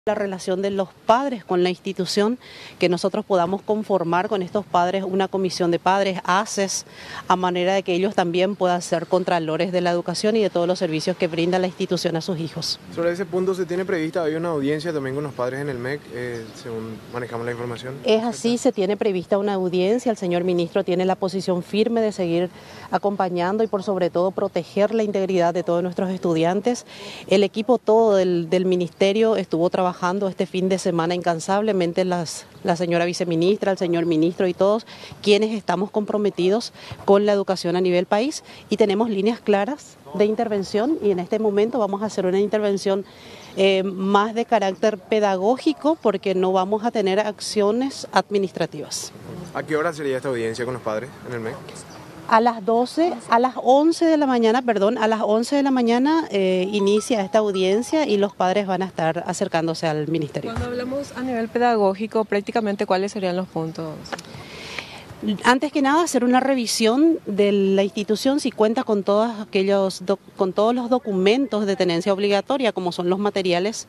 La relación de los padres con la institución, que nosotros podamos conformar con estos padres una comisión de padres, ACES, a manera de que ellos también puedan ser contralores de la educación y de todos los servicios que brinda la institución a sus hijos. Sobre ese punto se tiene prevista, hay una audiencia también con los padres en el MEC, según manejamos la información. Es así, se tiene prevista una audiencia, el señor ministro tiene la posición firme de seguir acompañando y por sobre todo proteger la integridad de todos nuestros estudiantes. El equipo todo del ministerio estuvo trabajando este fin de semana incansablemente, la señora viceministra, el señor ministro y todos quienes estamos comprometidos con la educación a nivel país y tenemos líneas claras de intervención y en este momento vamos a hacer una intervención más de carácter pedagógico porque no vamos a tener acciones administrativas. ¿A qué hora sería esta audiencia con los padres en el MEC? A las 11 de la mañana inicia esta audiencia y los padres van a estar acercándose al ministerio. Cuando hablamos a nivel pedagógico, prácticamente ¿cuáles serían los puntos? Antes que nada, hacer una revisión de la institución si cuenta con todos los documentos de tenencia obligatoria, como son los materiales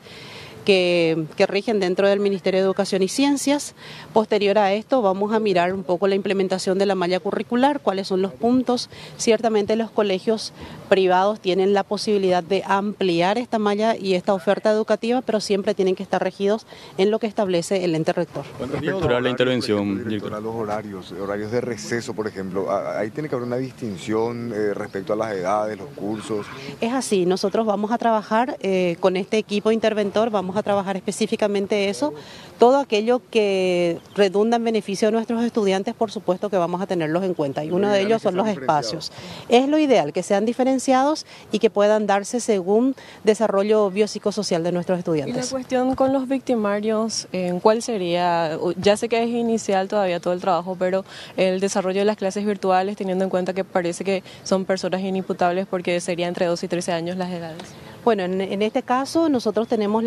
que rigen dentro del Ministerio de Educación y Ciencias. Posterior a esto vamos a mirar un poco la implementación de la malla curricular, cuáles son los puntos. Ciertamente los colegios privados tienen la posibilidad de ampliar esta malla y esta oferta educativa, pero siempre tienen que estar regidos en lo que establece el ente rector. Respecto a la intervención, directora, los horarios de receso, por ejemplo, ahí tiene que haber una distinción respecto a las edades, los cursos. Es así, nosotros vamos a trabajar con este equipo interventor, vamos a trabajar específicamente eso, todo aquello que redunda en beneficio de nuestros estudiantes, por supuesto que vamos a tenerlos en cuenta y uno de ellos son los espacios. Es lo ideal, que sean diferenciados y que puedan darse según desarrollo biopsicosocial de nuestros estudiantes. Y la cuestión con los victimarios, ¿cuál sería? Ya sé que es inicial todavía todo el trabajo, pero el desarrollo de las clases virtuales, teniendo en cuenta que parece que son personas inimputables porque sería entre 12 y 13 años las edades. Bueno, en este caso nosotros tenemos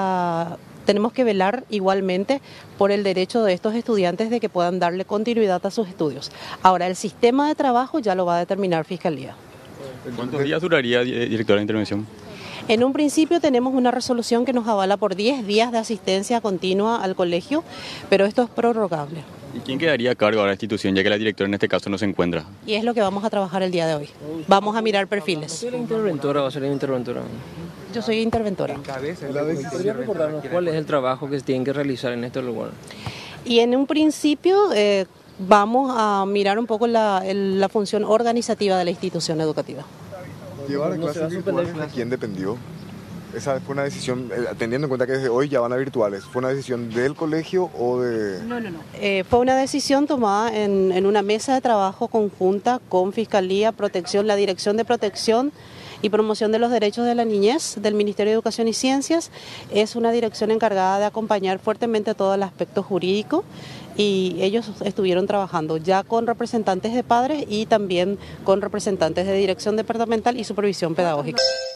tenemos que velar igualmente por el derecho de estos estudiantes de que puedan darle continuidad a sus estudios. Ahora, el sistema de trabajo ya lo va a determinar Fiscalía. ¿Cuántos días duraría, directora, la intervención? En un principio tenemos una resolución que nos avala por 10 días de asistencia continua al colegio, pero esto es prorrogable. ¿Y quién quedaría a cargo ahora de la institución, ya que la directora en este caso no se encuentra? Y es lo que vamos a trabajar el día de hoy. Vamos a mirar perfiles. ¿Usted es la interventora o va a ser la interventora? Yo soy interventora. ¿Podría recordarnos cuál es el trabajo que tienen que realizar en este lugar? Y en un principio vamos a mirar un poco la función organizativa de la institución educativa. ¿Llevar clases virtuales de quién dependió? Esa fue una decisión, teniendo en cuenta que desde hoy ya van a virtuales, ¿fue una decisión del colegio o de...? No. Fue una decisión tomada en una mesa de trabajo conjunta con Fiscalía, la Dirección de Protección y Promoción de los Derechos de la Niñez del Ministerio de Educación y Ciencias. Es una dirección encargada de acompañar fuertemente todo el aspecto jurídico y ellos estuvieron trabajando ya con representantes de padres y también con representantes de dirección departamental y supervisión pedagógica.